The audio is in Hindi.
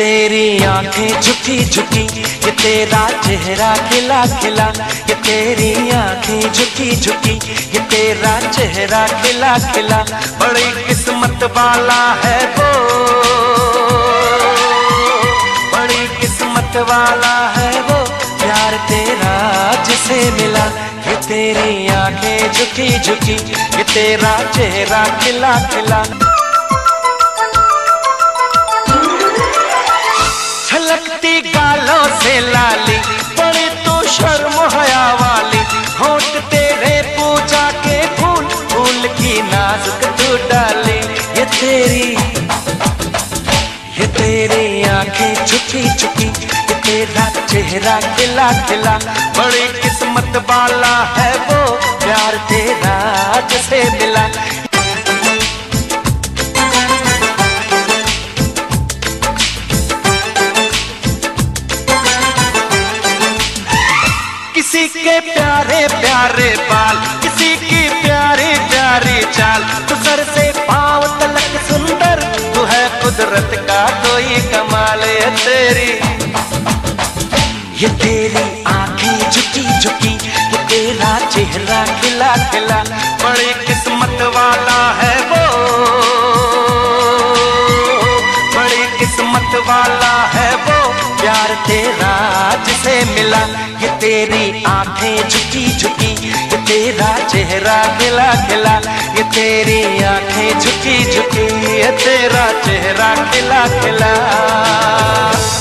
तेरी आंखें झुकी झुकी, ये तेरा चेहरा खिला खिला। ये तेरी आंखें झुकी झुकी, ये तेरा चेहरा खिला खिला। बड़ी किस्मत वाला है वो, बड़ी किस्मत वाला है वो, प्यार तेरा जिसे मिला। ये तेरी आंखें झुकी झुकी, ये तेरा चेहरा खिला खिला। छलकती गालों से लाली, बड़ी तो शर्म हया वाली। होंठ तेरे पूजा के फूल, फूल की नाजुक तू डाली। ये तेरी आंखें झुकी झुकी, ये तेरा चेहरा खिला खिला। बड़ी किस्मत वाला है वो, प्यार तेरा जिसे मिला। किसी के प्यारे प्यारे बाल, किसी की प्यारी प्यारी चाल। तू सर से पांव तलक सुंदर, तू है कुदरत का कोई कमाल। ये तेरी आंखें झुकी झुकी, ये तेरा चेहरा खिला खिला। बड़ी किस्मत वाला है वो, बड़ी किस्मत वाला है वो, प्यार तेरा जिसे मिला। ये तेरी आंखें झुकी झुकी, ये तेरा चेहरा खिला खिला। ये तेरी आंखें झुकी झुकी, ये तेरा चेहरा खिला खिला।